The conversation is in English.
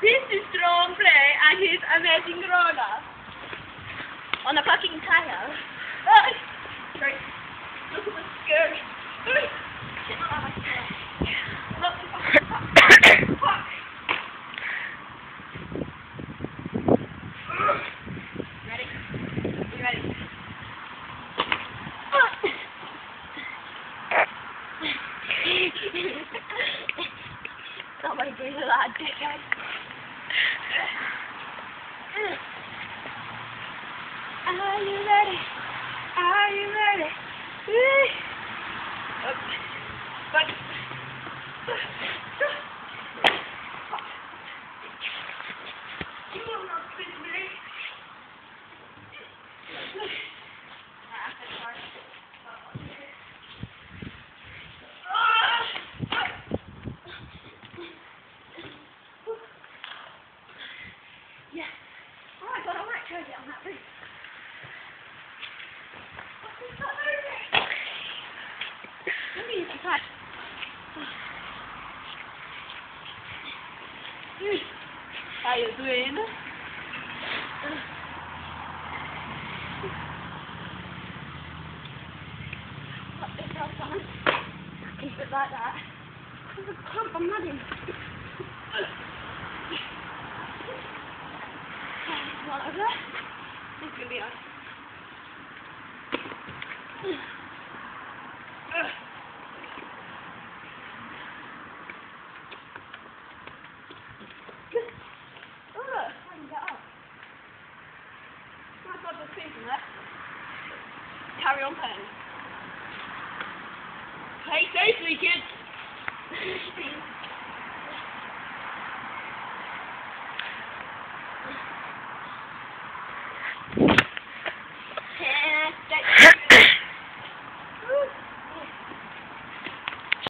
This is strong play and his amazing roller on a fucking tire. Sorry. Look at the skirt. Shit, not that much. Look, fuck. Ready? You ready? Somebody bring a lad, dickhead. Are you ready? Are you ready? But you will not fit me. Yeah. Alright, but I might try to get on that roof. Maybe you can try. How you doing? Put this up on. Keep it like that. There's a clump of mud in. One over there. This is going to be on. I can get up. Nice lot of space in there. Carry on playing. Play safely, kids.